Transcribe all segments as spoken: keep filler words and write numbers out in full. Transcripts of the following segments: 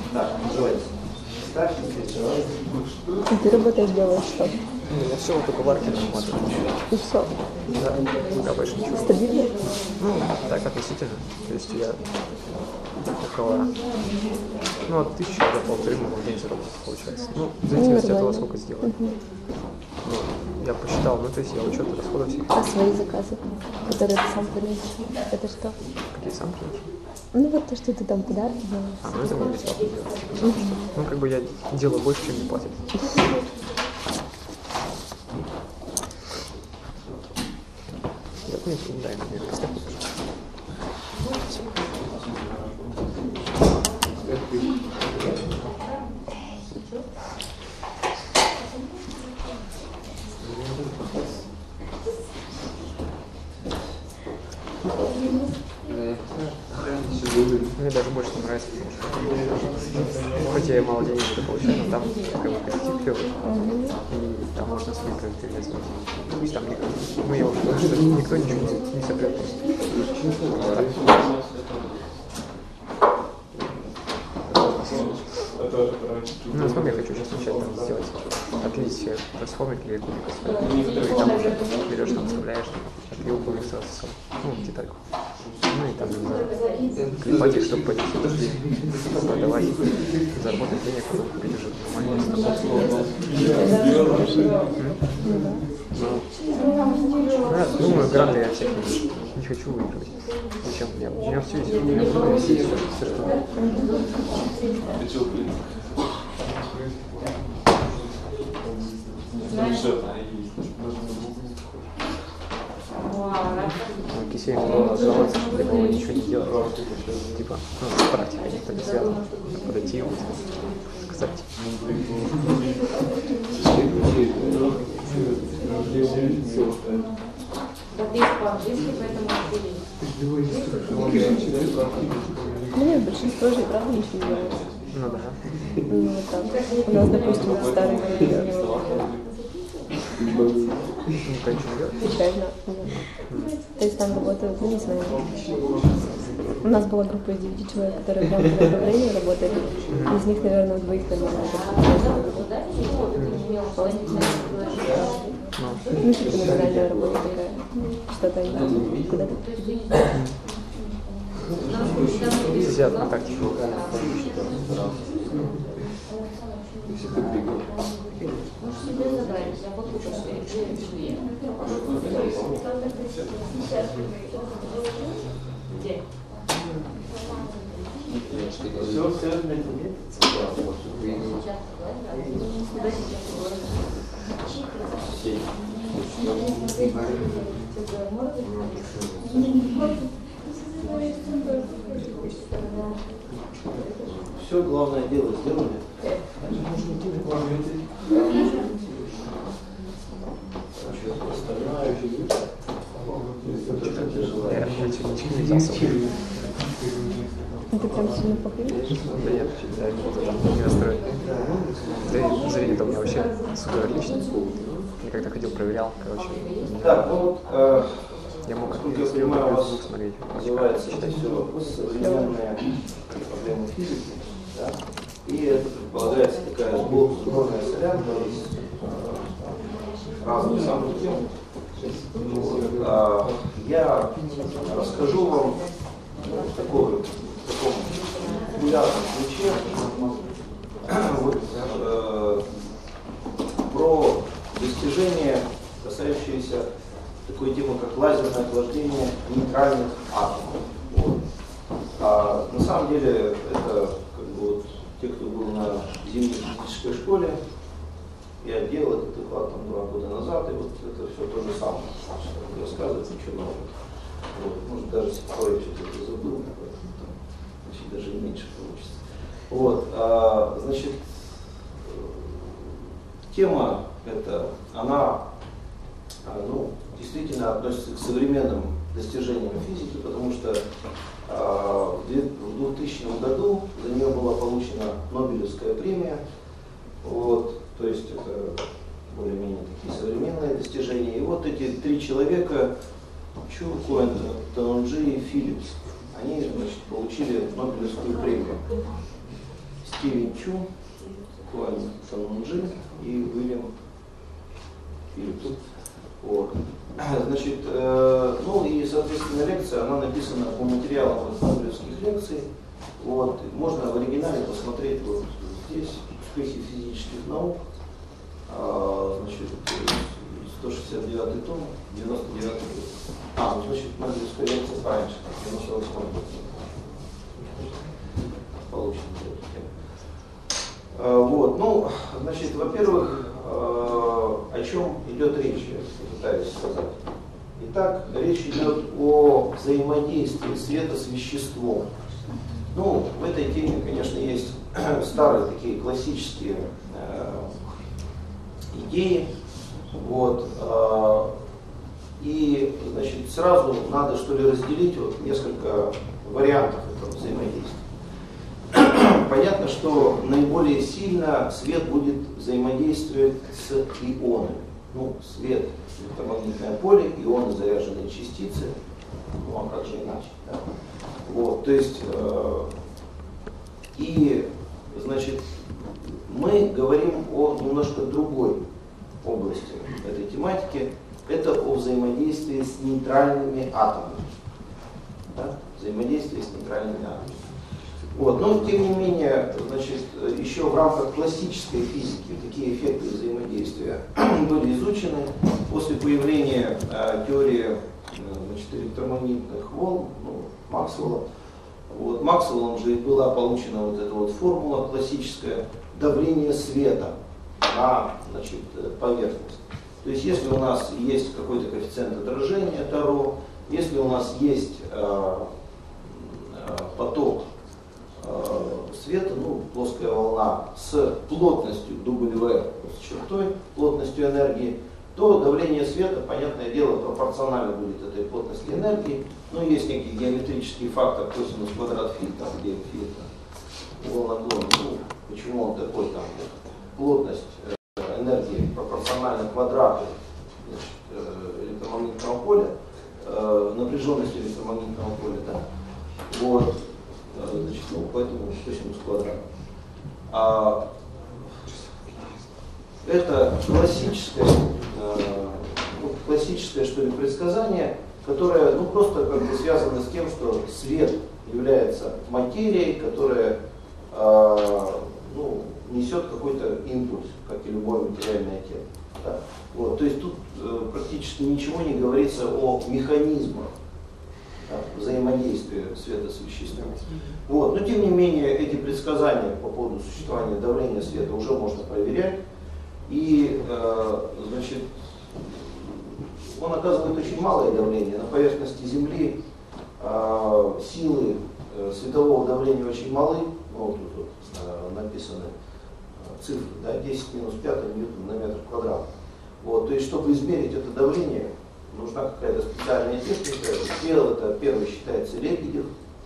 Так, называйте. Так, И ты работаешь, делаешь что? Ну, я все вот только в арке работаю. И все. Да, пока больше ничего. Стабильно? Ну, так относительно. То есть я около, ну, от тысячи до полторы могу в день заработать, получается. Ну, в зависимости от того, сколько сделаю. Угу. Ну, я посчитал, ну, то есть я учет расходов всех. А свои заказы, которые ты сам приносишь, это что? Какие сам приношу? Ну вот то, что ты там подарки делаешь. А, ну это мне бесплатно делать. Ну, как бы я делаю больше, чем мне платят. Документы не дай мне, поставь. Мне даже больше не нравится, потому что хоть я и мало денег это получаю, но там как бы коллектив клевый, и там можно свои проекты реализовать. То есть там никто, ну я уже говорю, что никто ничего не, не сопрет просто. Ну, на самом деле я хочу сейчас начать там сделать, отлить все трансформики или кубиков, и там уже берешь, там вставляешь, отлил кубик сразу сам, ну, детальку. Ну и там, не знаю, клепать их, чтобы потихоньку продавать, заработать денег, потом купить уже нормальные ну, думаю, гранты я всех не, не хочу выигрывать. Зачем? У меня, у меня все есть, у меня много есть, все, все что. Кисель было жаловаться, что для него ничего не делать. Типа, ну, с практикой никто не связан. Подойти и сказать. Ну нет, большинство же и правда ничего не делает. Ну да. Ну вот так. У нас, допустим, старый менеджер. Никто ничего не делает? Печально. То есть там работают, ну не знаю. У нас была группа из девяти человек, которые в рамках направления работали. Из них, наверное, у двоих нормально. Ну, типа номинальная работа такая. Что-то они куда-то. Сидят на тактике. Все, все, все, главное дело сделали. Я ничего не взялся. Ты прям сильно похудеешь? Да нет, я не, не настроен. Да и зрение-то у меня вообще супер отличное. Я когда ходил, проверял, короче. Так, ну вот, э, я мог как я понимаю, у вас смотреть. называется это все современные проблемы физики. Да? И это предполагается такая сборная солянка из э, разных самых тем. Вот. А, я расскажу вам в такой, в таком популярном ключе вот, э, про достижения, касающиеся такой темы, как лазерное охлаждение нейтральных атомов. Вот. А на самом деле это как бы вот те, кто был на зимней физической школе, я делал этот доклад там два года назад, и вот это все то же самое. Не рассказывать ничего нового. Вот. Может, даже с тех пор я что-то это забыл, значит, даже и меньше получится. Вот. А, значит, тема эта, она ну, действительно относится к современным достижениям физики, потому что а, в двухтысячном году за нее была получена Нобелевская премия. Вот. То есть это более-менее такие современные достижения. И вот эти три человека, Чу, Коэн, Танунджи и Филлипс, они, значит, получили Нобелевскую премию. Стивен Чу, Хуан Санмунджи и Уильям Филлипс. Вот. Значит, э, ну и, соответственно, лекция, она написана по материалам нобелевских лекций. Вот. Можно в оригинале посмотреть вот здесь «Успехи физических наук». А, значит, сто шестьдесят девятый том, девяносто девятый год. А, ну, значит, нобелевская лекция пораньше, девяносто восьмой год. Получено. А, вот, ну, значит, во-первых, о чем идет речь, я пытаюсь сказать. Итак, речь идет о взаимодействии света с веществом. Ну, в этой теме, конечно, есть старые такие классические э, идеи. Вот, э, и, значит, сразу надо, что ли, разделить вот несколько вариантов этого взаимодействия. Понятно, что наиболее сильно свет будет взаимодействовать с ионами. Ну, свет, электромагнитное поле, ионы, заряженные частицы. Ну, а как же иначе? Да? Вот, то есть, э, и, значит, мы говорим о немножко другой области этой тематики. Это о взаимодействии с нейтральными атомами. Да? Взаимодействие с нейтральными атомами. Вот. Но, тем не менее, значит, еще в рамках классической физики такие эффекты взаимодействия были изучены после появления э, теории значит, электромагнитных волн, ну, Максвелла. Вот. Максвеллом же была получена вот эта вот формула классическая давление света на, значит, поверхность. То есть, если у нас есть какой-то коэффициент отражения, это ρ, если у нас есть э, э, поток света, ну, плоская волна с плотностью W с чертой, плотностью энергии, то давление света, понятное дело, пропорционально будет этой плотности энергии. Но есть некий геометрический фактор косинус квадрат фи, там, где фи волноглон, ну, почему он такой, там, плотность энергии пропорциональна квадрату, значит, электромагнитного поля, напряженности электромагнитного поля, да. Вот. Значит, ну, поэтому косинус квадрат. А, это классическое, э, ну, классическое, что ли, предсказание, которое, ну, просто как бы связано с тем, что свет является материей, которая э, ну, несет какой-то импульс, как и любое материальное тело. Да? Вот, то есть тут э, практически ничего не говорится о механизмах взаимодействия света с веществом. Вот. Но тем не менее эти предсказания по поводу существования давления света уже можно проверять. И э, значит, он оказывает очень малое давление. На поверхности Земли э, силы э, светового давления очень малы. Ну, вот тут вот, э, написаны цифры, да, десять минус пять ньютон на метр квадратный. Вот. То есть, чтобы измерить это давление, нужна какая-то специальная техника. Сделал это первый, считается, Лебедев.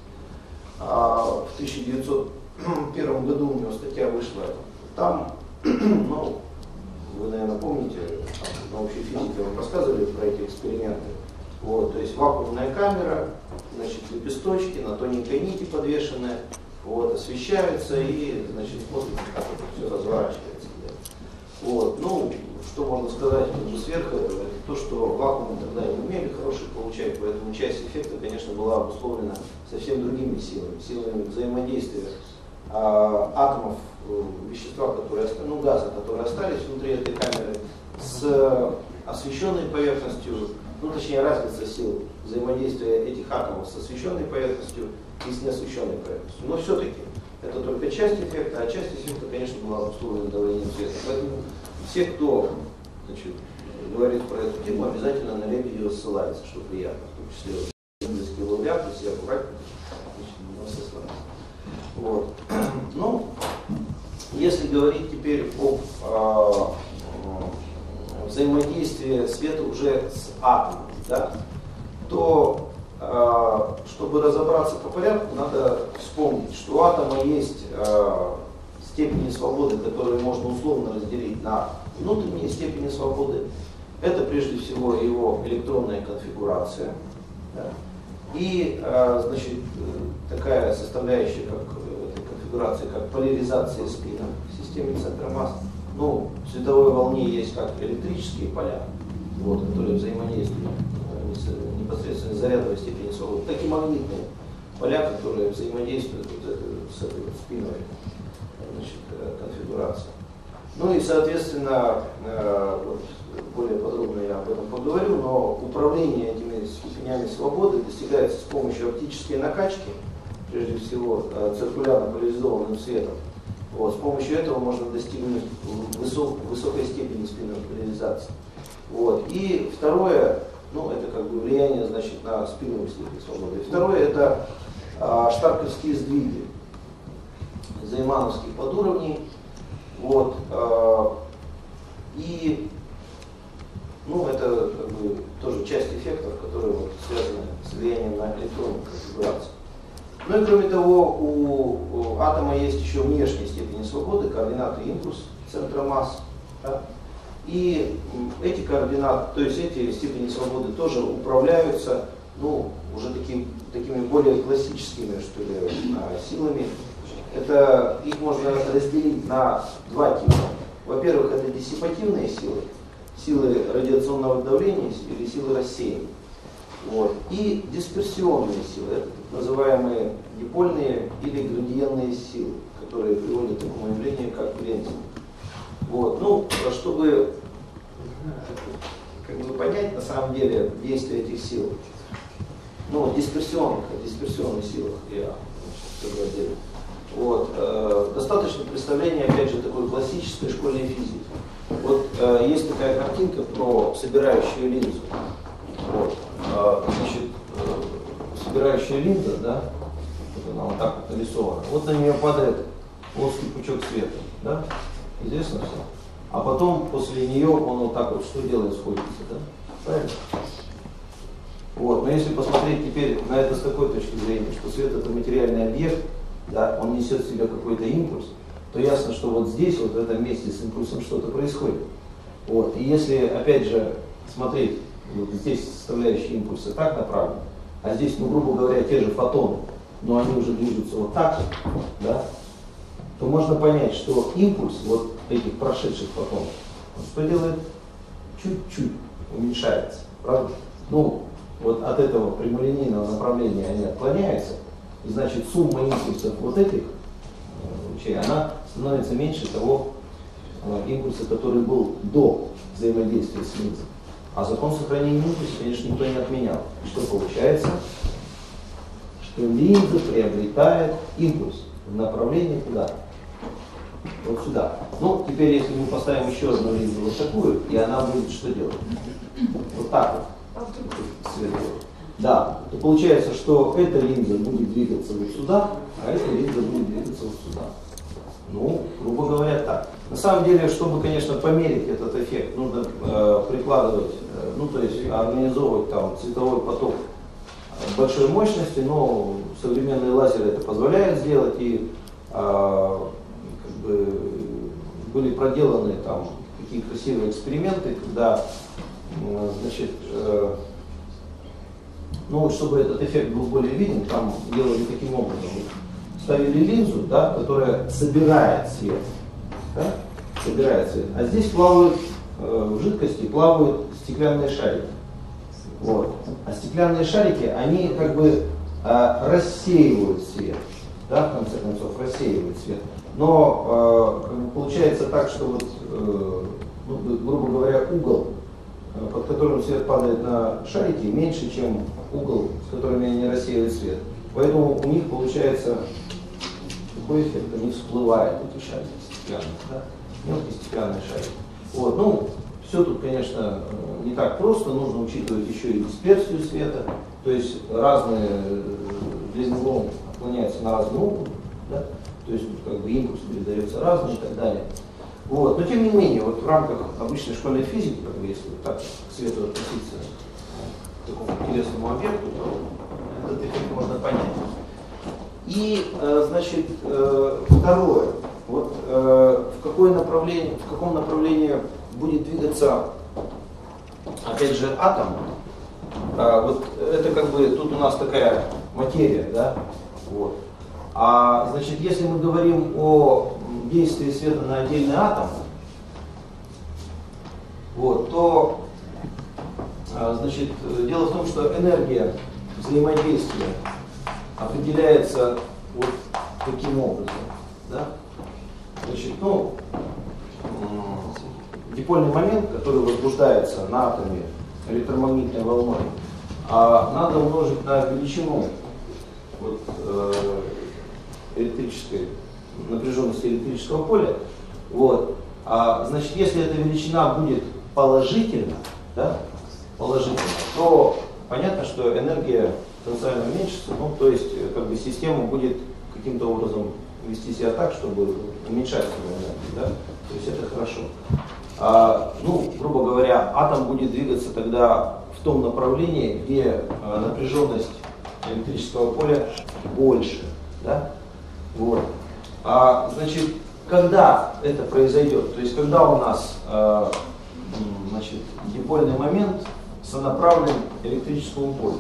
А в тысяча девятьсот первом году у него статья вышла. Там, ну, вы, наверное, помните, там, на общей физике вам рассказывали про эти эксперименты. Вот, то есть вакуумная камера, значит, лепесточки на тоненькой нити подвешенные, вот, освещаются и, значит, смотрите, как это все разворачивается. Да. Вот, ну, что можно сказать сверху этого, это то, что вакуум тогда не умели хороший получать, поэтому часть эффекта, конечно, была обусловлена совсем другими силами, силами взаимодействия а, атомов вещества, которые, ну, газа, которые остались внутри этой камеры, с освещенной поверхностью, ну, точнее, разница сил взаимодействия этих атомов с освещенной поверхностью и с неосвещенной поверхностью. Но все-таки это только часть эффекта, а часть эффекта, конечно, была обусловлена давлением света. Поэтому все, кто, значит, говорит про эту тему, обязательно на Лебедева ссылается, что приятно, в том числе нобелевские лауреаты, все аккуратненько, значит, на нас ссылаются. Вот. Ну, если говорить теперь об э, взаимодействии света уже с атомом, да, то э, чтобы разобраться по порядку, надо вспомнить, что у атома есть э, степени свободы, которые можно условно разделить на внутренние степени свободы. Это прежде всего его электронная конфигурация. Да. И, значит, такая составляющая, как этой конфигурации, как поляризация спина в системе центра масс. Ну, в цветовой волне есть как электрические поля, вот, которые взаимодействуют э, непосредственно зарядовой степени свободы, так и магнитные поля, которые взаимодействуют вот это, с этой вот спиной, значит, конфигурации. Ну и, соответственно, э, вот, более подробно я об этом поговорю, но управление этими степенями свободы достигается с помощью оптической накачки, прежде всего э, циркулярно-поляризованным светом. Вот, с помощью этого можно достигнуть высок, высокой степени спинной поляризации. Вот. И второе, ну это как бы влияние, значит, на спинную степень свободы. И второе это э, штарковские сдвиги займановских подуровней. Вот, э, и ну, это как бы тоже часть эффектов, которые вот, связаны с влиянием на электронную конфигурацию. Ну и кроме того, у, у атома есть еще внешние степени свободы, координаты импульс центра масс. Да? И эти координаты, то есть эти степени свободы тоже управляются, ну, уже таким, такими более классическими, что ли, силами. Это, их можно разделить на два типа. Во-первых, это диссипативные силы, силы радиационного давления или силы рассеяния. Вот. И дисперсионные силы, это так называемые дипольные или градиентные силы, которые приводят к такому явлению, как грензинг. Вот. Ну, чтобы как бы понять на самом деле действие этих сил, ну, дисперсионных, о дисперсионных силах я скажу отдельно. Вот. Э, достаточно представления, опять же, такой классической школьной физики. Вот э, есть такая картинка про собирающую линзу. Вот. Э, значит, э, собирающая линза, да, вот она вот так вот нарисована. Вот на нее падает плоский пучок света, да, известно все. А потом после нее он вот так вот что делает, сходится, да, правильно? Вот. Но если посмотреть теперь на это с такой точки зрения, что свет это материальный объект, да, он несет в себе какой-то импульс, то ясно, что вот здесь, вот в этом месте с импульсом что-то происходит. Вот. И если, опять же, смотреть, вот здесь составляющие импульсы так направлены, а здесь, ну, грубо говоря, те же фотоны, но они уже движутся вот так, да, то можно понять, что импульс вот этих прошедших фотонов, он что делает? Чуть-чуть уменьшается, правда? Ну, вот от этого прямолинейного направления они отклоняются, и значит сумма импульсов вот этих лучей, она становится меньше того э, импульса, который был до взаимодействия с линзой. А закон сохранения импульса, конечно, никто не отменял. И что получается? Что линза приобретает импульс в направлении куда? Вот сюда. Ну, теперь, если мы поставим еще одну линзу вот такую, и она будет что делать? Вот так вот. Да, то получается, что эта линза будет двигаться вот сюда, а эта линза будет двигаться вот сюда. Ну, грубо говоря, так. На самом деле, чтобы, конечно, померить этот эффект, нужно э, прикладывать, э, ну, то есть организовывать там цветовой поток большой мощности, но современные лазеры это позволяют сделать, и э, как бы были проделаны там такие красивые эксперименты, когда, э, значит, э, ну, чтобы этот эффект был более виден, там делали таким образом. Ставили линзу, да, которая собирает свет, да, собирает свет. А здесь плавают, э, в жидкости плавают стеклянные шарики. Вот. А стеклянные шарики, они как бы э, рассеивают свет, да, в конце концов, рассеивают свет. Но э, как бы получается так, что вот, э, ну, грубо говоря, угол, э, под которым свет падает на шарики, меньше, чем угол, с которыми они рассеивают свет. Поэтому у них получается такой эффект, они всплывают, эти шарики стеклянные, да? Мелкие стеклянные шарики. Вот, ну, все тут, конечно, не так просто, нужно учитывать еще и дисперсию света, то есть разные длины волн отклоняются на разный угол, да? То есть тут как бы импульс передается разный и так далее. Вот. Но тем не менее, вот в рамках обычной школьной физики, как бы, если вот так к свету относиться к такому интересному объекту, то этот эффект можно понять. И, значит, второе, вот в, какое направление, в каком направлении будет двигаться, опять же, атом. Вот это как бы, тут у нас такая материя, да, вот. А значит, если мы говорим о действии света на отдельный атом, вот, то значит, дело в том, что энергия взаимодействия определяется вот таким образом. Да? Значит, ну, дипольный момент, который возбуждается на атоме электромагнитной волной, а надо умножить на величину вот, э, электрической напряженности электрического поля. Вот. А, значит, если эта величина будет положительна, да, положительна, то понятно, что энергия потенциально уменьшится, ну, то есть как бы система будет каким-то образом вести себя так, чтобы уменьшать свою энергию, да? То есть это хорошо. А, ну, грубо говоря, атом будет двигаться тогда в том направлении, где а, напряженность электрического поля больше, да? Вот. А, значит, когда это произойдет, то есть когда у нас а, значит, дипольный момент сонаправлен электрическому полю.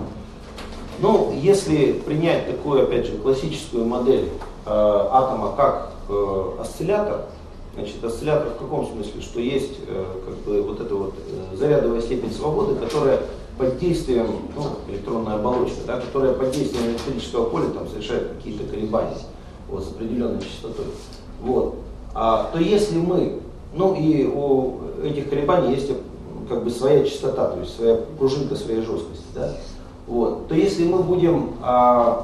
Ну, если принять такую, опять же, классическую модель э, атома как э, осциллятор, значит, осциллятор в каком смысле? Что есть э, как бы вот эта вот э, зарядовая степень свободы, которая под действием, ну, электронная оболочка, да, которая под действием электрического поля там совершает какие-то колебания вот, с определенной частотой. Вот. А, то если мы, ну и у этих колебаний есть как бы своя частота, то есть своя пружинка своей жесткости, да? Вот, то если мы будем а,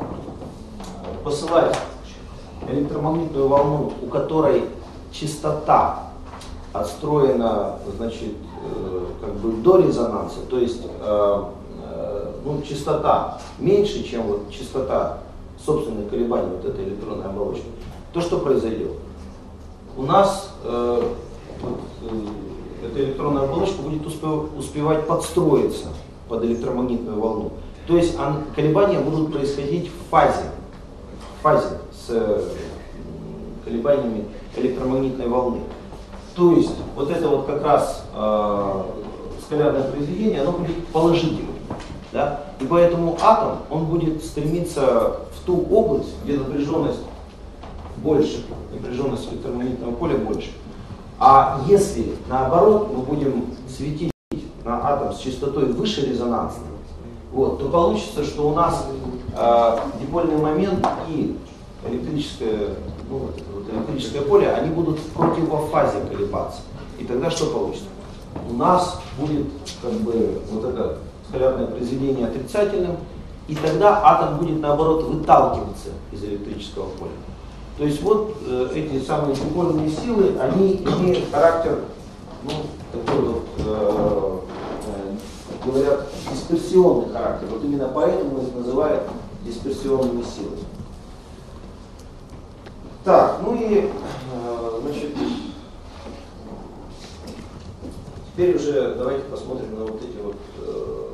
посылать электромагнитную волну, у которой частота отстроена, значит, э, как бы до резонанса, то есть э, э, ну, частота меньше, чем вот частота собственных колебаний вот этой электронной оболочки, то что произойдет? У нас э, вот, э, эта электронная оболочка будет успев, успевать подстроиться под электромагнитную волну. То есть он, колебания будут происходить в фазе, в фазе с э, колебаниями электромагнитной волны. То есть вот это вот как раз э, скалярное произведение, оно будет положительным. Да? И поэтому атом, он будет стремиться в ту область, где напряженность больше, напряженность электромагнитного поля больше. А если наоборот мы будем светить на атом с частотой выше резонансной, вот, то получится, что у нас э, дипольный момент и электрическое, ну, вот, вот, электрическое поле, они будут в противофазе колебаться. И тогда что получится? У нас будет как бы вот это скалярное произведение отрицательным, и тогда атом будет наоборот выталкиваться из электрического поля. То есть вот э, эти самые дипольные силы, они имеют характер, ну, такой вот, э, э, говорят, дисперсионный характер. Вот именно поэтому их называют дисперсионными силами. Так, ну и, э, значит, теперь уже давайте посмотрим на вот эти вот э,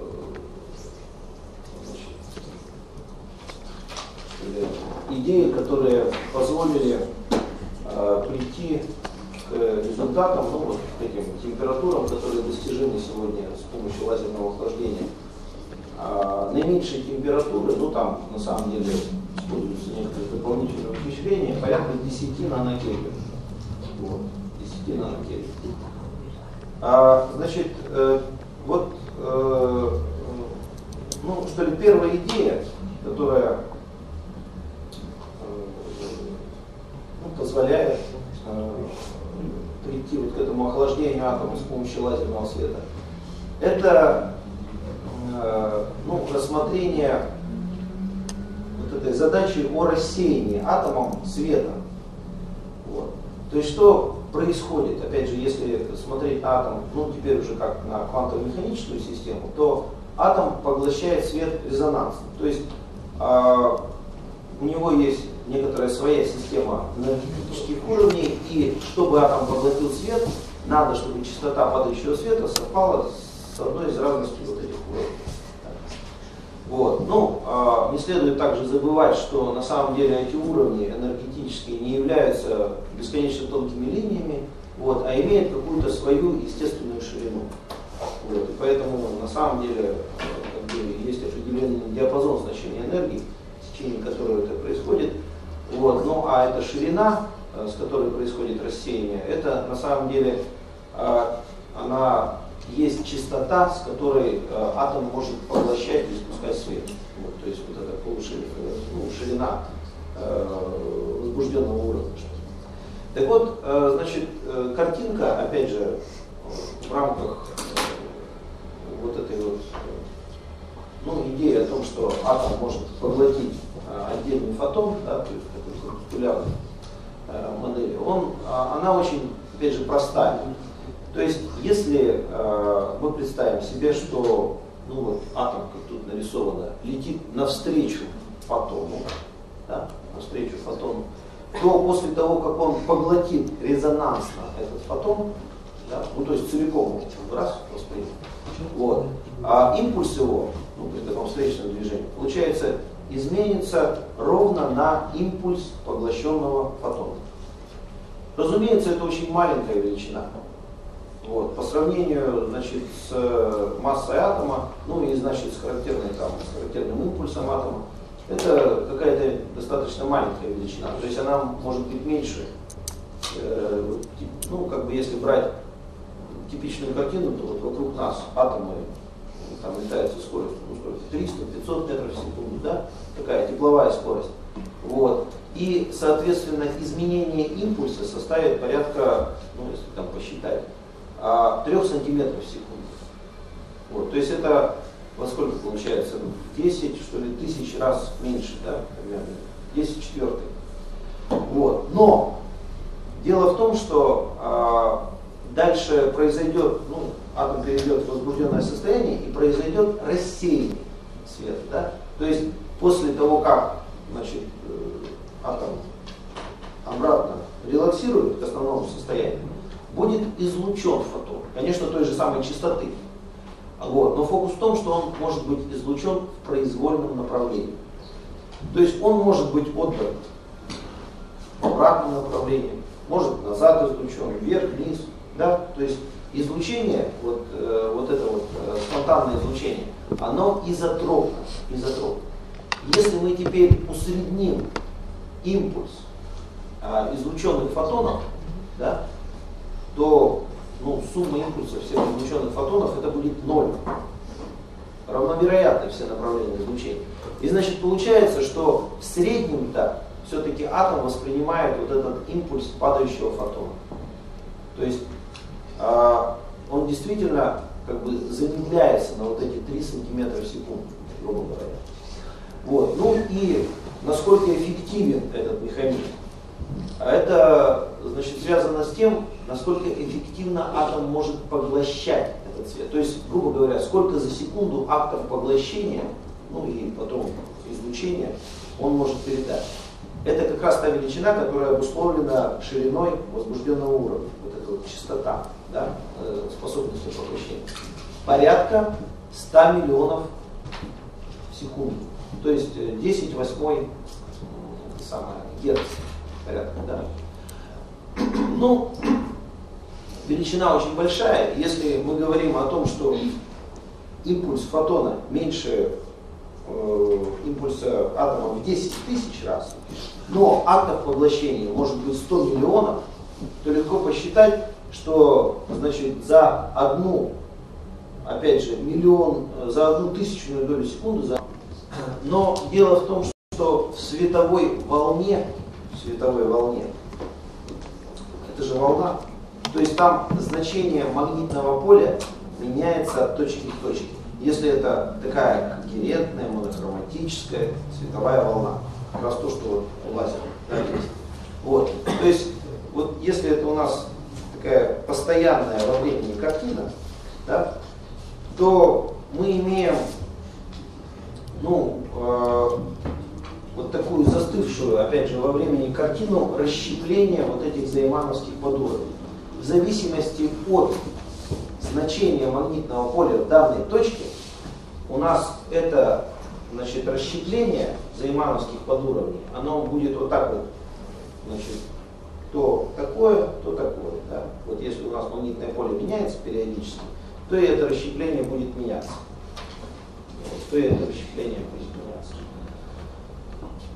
значит, идеи, которые позволили э, прийти к результатам, ну вот к этим температурам, которые достижимы сегодня с помощью лазерного охлаждения. А наименьшие температуры, ну там на самом деле используются некоторые дополнительные ухищрения, порядка десяти нанокельвин. Вот, десяти нанокельвин. А, значит, э, вот, э, ну что ли, первая идея, которая э, ну, позволяет э, прийти вот к этому охлаждению атома с помощью лазерного света, это э, ну, рассмотрение вот этой задачи о рассеянии атомом света. Вот. То есть что происходит, опять же, если смотреть на атом, ну теперь уже как на квантово-механическую систему, то атом поглощает свет резонансно. То есть э, у него есть некоторая своя система энергетических уровней, и чтобы атом поглотил свет, надо, чтобы частота падающего света совпала с одной из разностей вот этих уровней. Вот. Ну, э, не следует также забывать, что на самом деле эти уровни энергетические не являются бесконечно тонкими линиями, вот, а имеют какую-то свою естественную ширину. Вот. И поэтому на самом деле как бы, есть определенный диапазон значения энергии, в течение которого это происходит. Вот. Ну а эта ширина, с которой происходит рассеяние, это на самом деле она есть частота, с которой атом может поглощать и испускать свет. Вот, то есть вот эта полуширина, ну, ширина возбужденного уровня. Так вот, значит, картинка, опять же, в рамках вот этой вот, ну, идеи о том, что атом может поглотить отдельный фотон, да, то есть такой корпускулярной модели, он, она очень, опять же, простая. То есть, если мы представим себе, что, ну, вот, атом, как тут нарисовано, летит навстречу фотону, да, навстречу фотону, то после того, как он поглотит резонансно этот фотон, да, ну, то есть целиком раз воспринят, вот, а импульс его, ну, при таком встречном движении, получается, изменится ровно на импульс поглощенного фотона. Разумеется, это очень маленькая величина. Вот, по сравнению, значит, с массой атома, ну и, значит, с характерным, там, с характерным импульсом атома, это какая-то достаточно маленькая величина. То есть она может быть меньше. Э, ну, как бы если брать типичную картину, то вот вокруг нас атомы там летают со скоростью, ну, сколько, триста-пятьсот метров в секунду, да? Такая тепловая скорость. Вот. И, соответственно, изменение импульса составит порядка, ну, если там посчитать, трех сантиметров в секунду. Вот. То есть это во сколько получается? десять, что ли, тысяч раз меньше, да, примерно. десять четвертых. Вот. Но дело в том, что а, дальше произойдет, ну, атом перейдет в возбужденное состояние и произойдет рассеяние света. Да? То есть после того, как, значит, атом обратно релаксирует к основному состоянию, будет излучен фотон. Конечно, той же самой частоты. Вот. Но фокус в том, что он может быть излучен в произвольном направлении. То есть он может быть отдан в обратном направлении, может назад излучен, вверх, вниз. Да? То есть излучение, вот, э, вот это вот э, спонтанное излучение, оно изотропно, изотропно. Если мы теперь усредним импульс э, излученных фотонов, да, то, ну, сумма импульсов всех излученных фотонов это будет ноль. Равновероятны все направления излучения. И значит получается, что в среднем-то все-таки атом воспринимает вот этот импульс падающего фотона. То есть э, он действительно как бы замедляется на вот эти три сантиметра в секунду, грубо говоря. Вот. Ну и насколько эффективен этот механизм? Это, значит, связано с тем, насколько эффективно атом может поглощать этот свет. То есть, грубо говоря, сколько за секунду актов поглощения, ну и потом излучения, он может передать. Это как раз та величина, которая обусловлена шириной возбужденного уровня. Вот эта вот частота, да, способностью поглощения. Порядка ста миллионов в секунду. То есть десять восьмой самое, герц. Порядка, да. Ну, величина очень большая. Если мы говорим о том, что импульс фотона меньше э, импульса атома в десять тысяч раз, но актов поглощения может быть сто миллионов, то легко посчитать, что, значит, за одну, опять же, миллион, за одну тысячную долю секунды, за... но дело в том, что в световой волне, в световой волне, это же волна, то есть там значение магнитного поля меняется от точки к точке. Если это такая когерентная, монохроматическая световая волна, как раз то, что вот у лазера, да, есть. Вот. То есть, вот если это у нас такая постоянная во времени картина, да, то мы имеем, ну, э, вот такую застывшую, опять же, во времени картину расщепления вот этих займановских подуровней. В зависимости от значения магнитного поля в данной точке, у нас это, значит, расщепление займановских подуровней, оно будет вот так вот, значит, то такое, то такое. Да? Вот если у нас магнитное поле меняется периодически, то и это расщепление будет меняться. То и это расщепление будет меняться.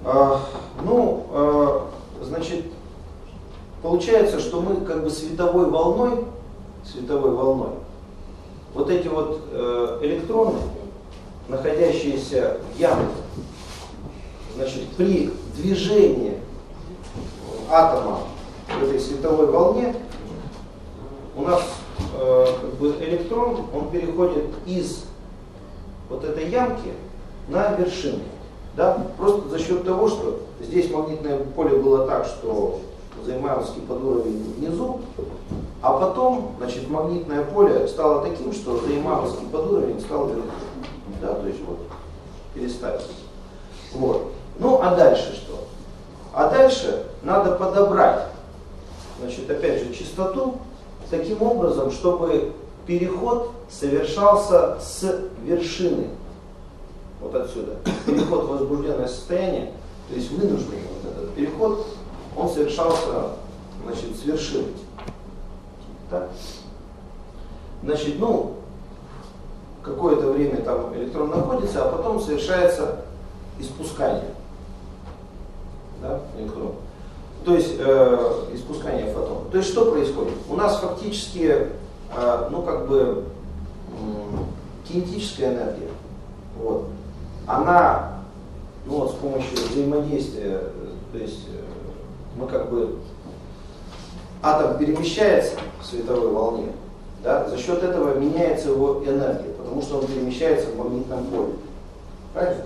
А, ну, а, значит, получается, что мы как бы световой волной, световой волной, вот эти вот э, электроны, находящиеся в ямке, значит, при движении атома в этой световой волне у нас э, как бы электрон, он переходит из вот этой ямки на вершину. Да? Просто за счет того, что здесь магнитное поле было так, что Займановский подуровень внизу, а потом, значит, магнитное поле стало таким, что Займановский подуровень стал вверху. Да, то есть вот переставить. Вот. Ну а дальше что? А дальше надо подобрать, значит, опять же, частоту таким образом, чтобы переход совершался с вершины. Вот отсюда. Переход в возбужденное состояние, то есть вынужденный вот этот переход, он совершался, значит, с вершины. Так. Значит, ну, какое-то время там электрон находится, а потом совершается испускание. Да, электрон. То есть э, испускание фотона. То есть что происходит? У нас фактически, э, ну как бы, э, кинетическая энергия. Вот. Она, ну вот с помощью взаимодействия, то есть э, мы как бы, атом перемещается в световой волне, да, за счет этого меняется его энергия, потому что он перемещается в магнитном поле. Правильно?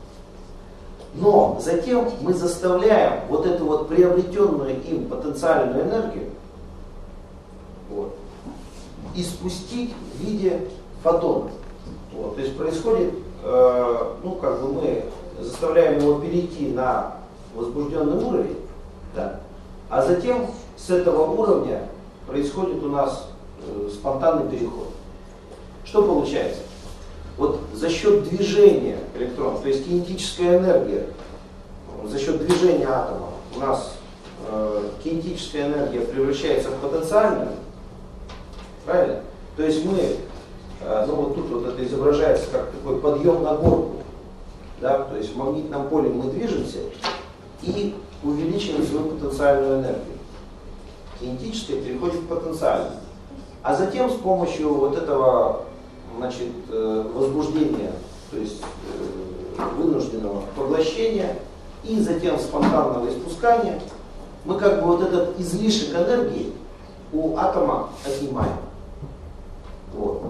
Но затем мы заставляем вот эту вот приобретенную им потенциальную энергию вот, испустить в виде фотона. Вот, то есть происходит, э, ну как бы мы заставляем его перейти на возбужденный уровень, да, а затем с этого уровня происходит у нас э, спонтанный переход. Что получается? Вот за счет движения электрона, то есть кинетическая энергия, за счет движения атома у нас э, кинетическая энергия превращается в потенциальную, правильно? То есть мы, э, ну вот тут вот это изображается как такой подъем на горку, да? То есть в магнитном поле мы движемся и увеличиваем свою потенциальную энергию. Кинетическая переходит в потенциальную. А затем с помощью вот этого, значит, возбуждения, то есть вынужденного поглощения и затем спонтанного испускания, мы как бы вот этот излишек энергии у атома отнимаем. Вот.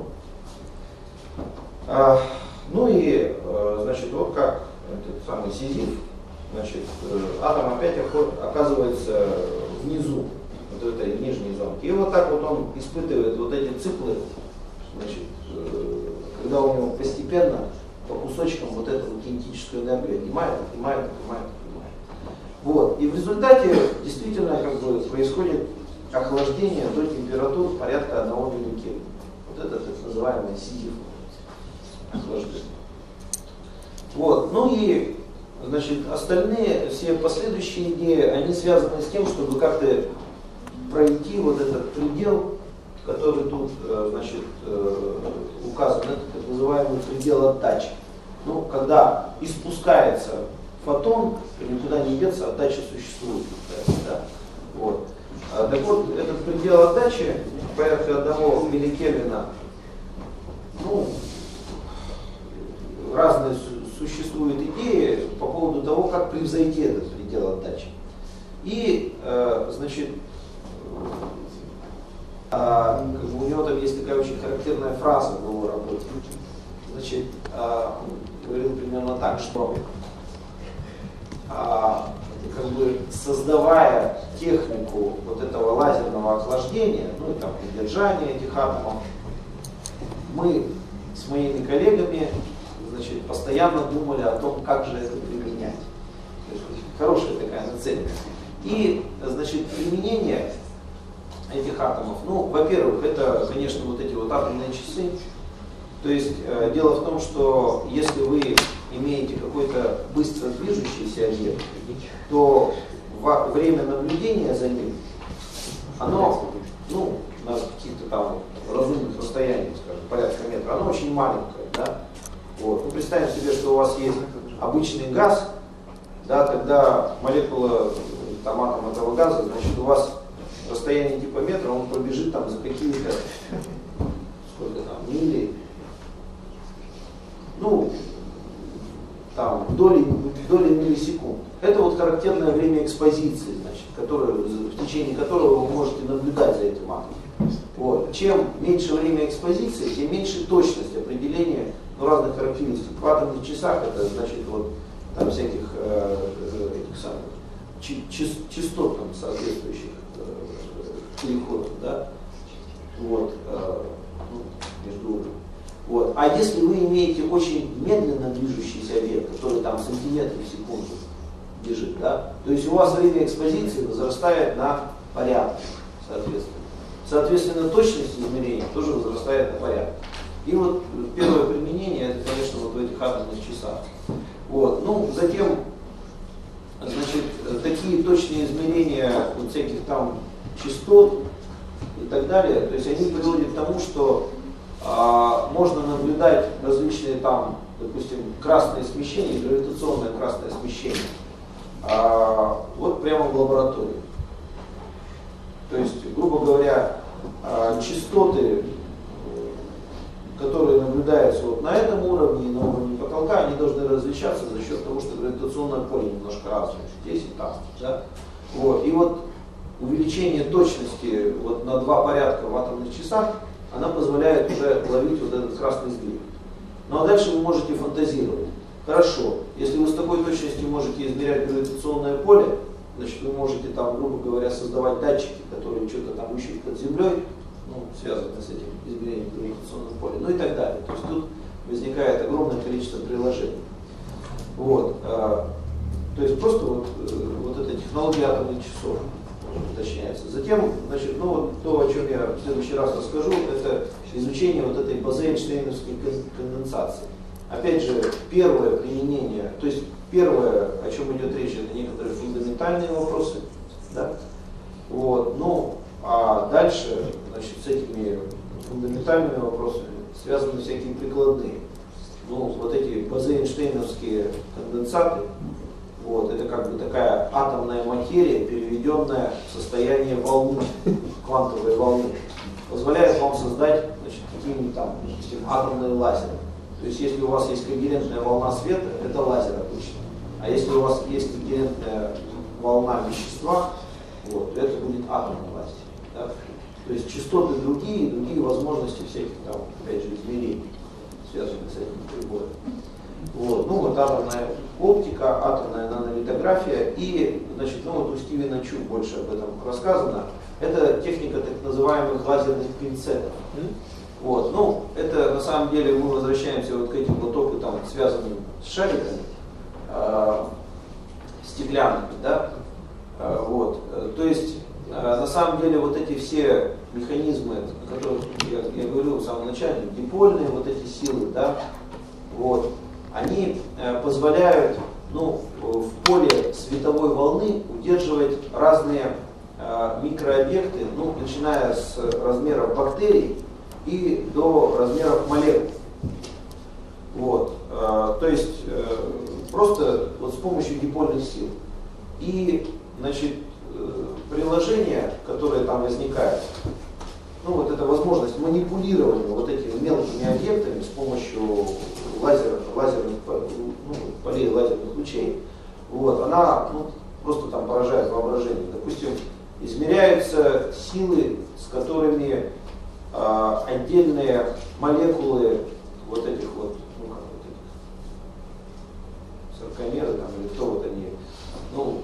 А, ну и, значит, вот как этот самый Сизиф, значит, атом опять оказывается внизу вот этой нижней зонки. И вот так вот он испытывает вот эти циклы, значит, когда у него постепенно по кусочкам вот эту кинетическую энергию отнимает, отнимает, отнимает, отнимает. Вот. И в результате действительно как бы происходит охлаждение до температур порядка одного милликельвина. Вот это так называемое Сизиф охлаждение. Вот. Ну и, значит, остальные, все последующие идеи, они связаны с тем, чтобы как-то пройти вот этот предел, который тут, значит, указан, это так называемый предел отдачи. Ну, когда испускается фотон, никуда не деться, отдача существует. Да? Вот. Так вот, этот предел отдачи порядка одного милликельвина, ну, разные существуют идеи по поводу того, как превзойти этот предел отдачи. И, значит, А, как бы у него там есть такая очень характерная фраза в его работе. Значит, а, говорил примерно так, что а, как бы создавая технику вот этого лазерного охлаждения, ну и там удержания этих атомов, мы с моими коллегами, значит, постоянно думали о том, как же это применять. То есть, хорошая такая нацеленность. И, значит, применение этих атомов. Ну, во-первых, это, конечно, вот эти вот атомные часы. То есть э, дело в том, что если вы имеете какой-то быстро движущийся объект, то во время наблюдения за ним, оно, ну, на каких-то там разумных расстояниях, скажем, порядка метра, оно очень маленькое, да? Вот. Ну, представим себе, что у вас есть обычный газ, да, когда молекула, там, атом этого газа, значит, у вас расстояние типа метра, он пробежит там за какие-то, сколько там, мили, ну, там, доли, доли миллисекунд. Это вот характерное время экспозиции, значит, которое, в течение которого вы можете наблюдать за этим атомом. Вот. Чем меньше время экспозиции, тем меньше точность определения, ну, разных характеристик. В атомных часах это значит вот там всяких э, этих самых частот там, соответствующих э, переходов, да, вот, э, ну, между уровнями. Вот. А если вы имеете очень медленно движущийся объект, который там сантиметры в секунду бежит, да, то есть у вас время экспозиции возрастает на порядок, соответственно. Соответственно, точность измерения тоже возрастает на порядок. И вот первое применение, это, конечно, вот в этих атомных часах. Вот. Ну, затем, значит, такие точные измерения вот всяких там частот и так далее, то есть они приводят к тому, что а, можно наблюдать различные там, допустим, красные смещения, гравитационное красное смещение, а, вот прямо в лаборатории. То есть, грубо говоря, частоты, которые наблюдаются вот на этом уровне и на уровне потолка, они должны различаться за счет того, что гравитационное поле немножко разное, здесь и там. Да? Вот. И вот увеличение точности вот на два порядка в атомных часах, она позволяет уже ловить вот этот красный сдвиг. Ну а дальше вы можете фантазировать. Хорошо, если вы с такой точностью можете измерять гравитационное поле, значит, вы можете там, грубо говоря, создавать датчики, которые что-то там ищут под землей, ну, связанные с этим измерением гравитационного поля, ну и так далее. То есть тут возникает огромное количество приложений. Вот, э, то есть просто вот, э, вот эта технология атомных часов уточняется. Затем, значит, ну вот то, о чем я в следующий раз расскажу, это изучение вот этой Бозе-Эйнштейновской конденсации. Опять же, первое применение, то есть первое, о чем идет речь, это некоторые фундаментальные вопросы, да? Вот, ну, а дальше, значит, с этими фундаментальными вопросами связаны всякие прикладные. Ну, вот эти Бозе-Эйнштейновские конденсаты, вот, это как бы такая атомная материя, переведенная в состояние волны, квантовой волны, позволяет вам создать, значит, какие-нибудь там, допустим, атомные лазеры. То есть, если у вас есть когерентная волна света, это лазер обычно. А если у вас есть когерентная волна вещества, вот, то это будет атомный лазер. Да? То есть частоты другие, другие возможности всяких там, опять же, измерений, связанных с этим прибором. Вот. Ну вот атомная оптика, атомная нанолитография и, значит, ну вот у Стивена Чу больше об этом рассказано. Это техника так называемых лазерных пинцетов. Вот. Ну, это на самом деле мы возвращаемся вот к этим вот опытам, связанным с шариками, э, стеклянными, да. Э, вот. То есть, э, на самом деле, вот эти все механизмы, о которых я, я говорил в самом начале, дипольные вот эти силы, да, вот, они э, позволяют, ну, в поле световой волны удерживать разные э, микрообъекты, ну, начиная с размеров бактерий и до размеров молекул. Вот. Э, то есть э, просто вот с помощью дипольных сил. И, значит, э, приложения, которые там возникают, ну вот эта возможность манипулирования вот этими мелкими объектами с помощью лазеров, лазерных, ну, полей лазерных лучей, вот, она, ну, просто там поражает воображение. Допустим, измеряются силы, с которыми э, отдельные молекулы вот этих вот, ну как вот этих саркомеры там, или кто вот они, ну,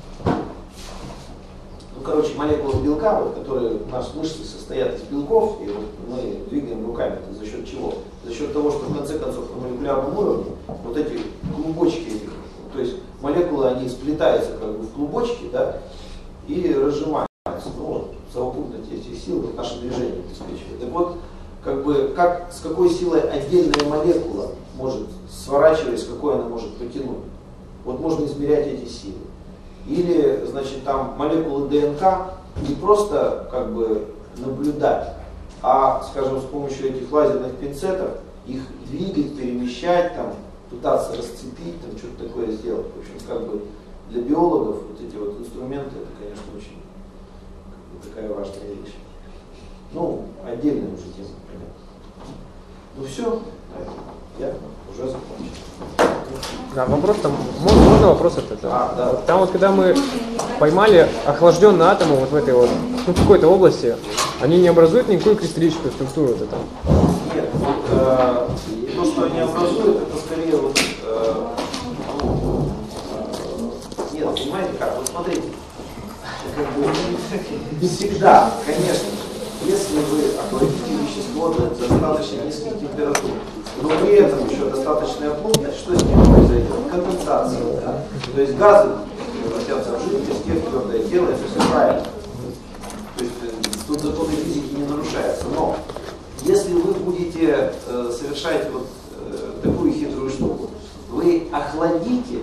ну короче, молекулы белка, вот, которые у нас мышцы состоят из белков, и вот мы двигаем руками, за счет чего? За счет того, что в конце концов на молекулярном уровне вот эти клубочки этих, то есть молекулы, они сплетаются как бы в клубочки, да, и разжимаются. Ну вот, совокупность этих сил вот, наше движение обеспечивает. Так вот, как бы, как, с какой силой отдельная молекула может сворачивать, с какой она может потянуть. Вот можно измерять эти силы. Или, значит, там молекулы ДНК не просто как бы наблюдать, а, скажем, с помощью этих лазерных пинцетов их двигать, перемещать там пытаться расцепить, там что-то такое сделать. В общем, как бы для биологов вот эти вот инструменты, это, конечно, очень как бы, такая важная вещь. Ну, отдельная уже тема, понятно. Ну все, я уже закончил. Да, вопрос там, можно, можно вопрос от этого? А, да. Там вот когда мы поймали охлажденные атомы вот в этой вот, ну в какой-то области, они не образуют никакую кристаллическую структуру вот это? Нет, вот, э, то, что они образуют, это скорее вот, э, ну, э, нет, понимаете как, вот смотрите, как бы, всегда, конечно, если вы охладите вещество до достаточно низких температур, но при этом еще достаточная плотность, что с ним произойдет? Конденсация. Да? То есть газы превратятся в жидкость, нефть твердое тело, это все правильно. То есть тут законы физики не нарушаются. Но если вы будете э, совершать вот э, такую хитрую штуку, вы охладите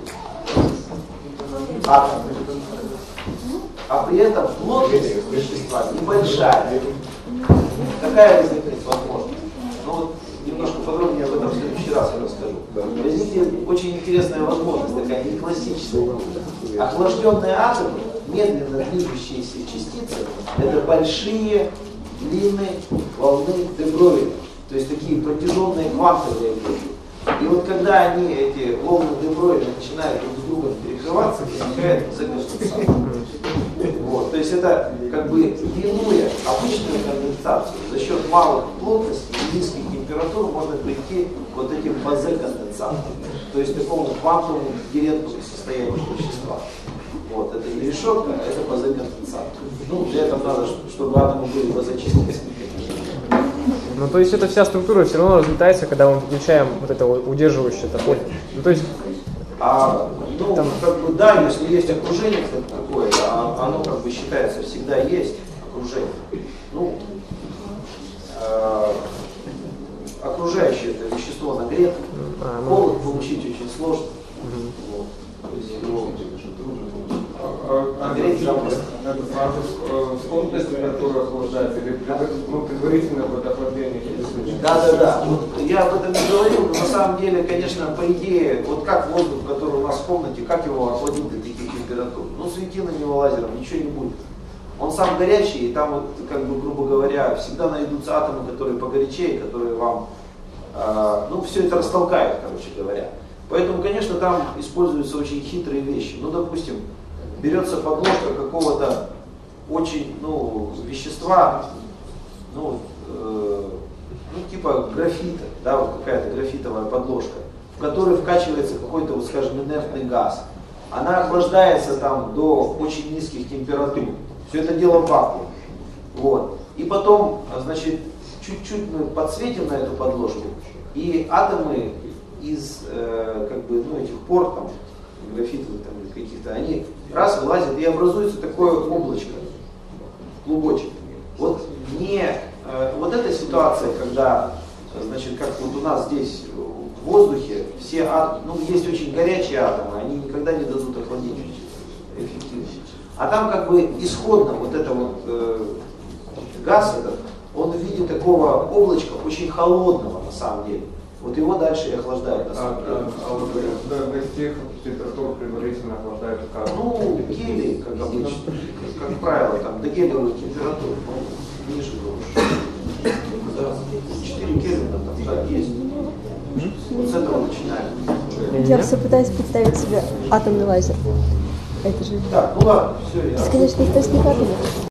атом, а при этом плотность вещества небольшая. Какая возникнет возможность? Ну вот немножко подробнее об этом в следующий раз я расскажу. Возникнет очень интересная возможность, такая не классическая. Охлажденные атомы, медленно движущиеся частицы, это большие длинные волны де Бройля, то есть такие протяженные квантовые объекты. И вот когда они, эти волны де Бройля, начинают друг с другом перекрываться, возникает конденсация. Вот, то есть это как бы минуя обычную конденсацию, за счет малых плотностей и низких температур можно прийти к вот этим базе-конденсатам, то есть такому квантовому директному состоянию вещества. Вот, это не решетка, а это базе-конденсат. Ну, для этого надо, чтобы атомы были базочистыми. Ну, то есть эта вся структура все равно разлетается, когда мы включаем вот это удерживающее поле. Ну, то есть... А, ну, там, как бы, да, если есть окружение такое, а оно как бы считается всегда есть окружение. Ну, э, окружающее это вещество нагрето, а, ну... холод получить очень сложно. Угу. Вот. То есть, ну, с комнатной температурой охлаждается или ну, предварительно под охлаждение? Да, да, да. Вот я об этом не говорил, но на самом деле, конечно, по идее, вот как воздух, который у нас в комнате, как его охладить до таких температур? Ну, свети на него лазером, ничего не будет. Он сам горячий, и там, вот, как бы, грубо говоря, всегда найдутся атомы, которые погорячее, которые вам, э, ну, все это растолкают, короче говоря. Поэтому, конечно, там используются очень хитрые вещи. Ну, допустим, берется подложка какого-то очень, ну, вещества, ну, э, ну, типа графита, да, вот какая-то графитовая подложка, в которой вкачивается какой-то, вот, скажем, инертный газ. Она охлаждается там до очень низких температур. Все это дело в вакууме. Вот. И потом, значит, чуть-чуть мы подсветим на эту подложку, и атомы из, э, как бы, ну, этих пор, там, графитовых там, каких-то, они раз вылазят и образуется такое облачко, клубочек. Вот не э, вот эта ситуация, когда, значит, как вот у нас здесь в воздухе все атомы, ну, есть очень горячие атомы, они никогда не дадут охладить эффективно. А там как бы исходно вот это вот э, газ этот, он в виде такого облачка очень холодного на самом деле. Вот его дальше и охлаждают на самом деле. А, а, а вот до каких температур предварительно охлаждают? Как? Ну, гелий, как обычно, как правило, там до гелевой температуры, ну, ниже больше. четыре Кельвина там, да, есть. Вот с этого начинаем. Я все пытаюсь представить себе атомный лазер. Это же... Так, ну ладно, все, я... Бесконечный источник атома.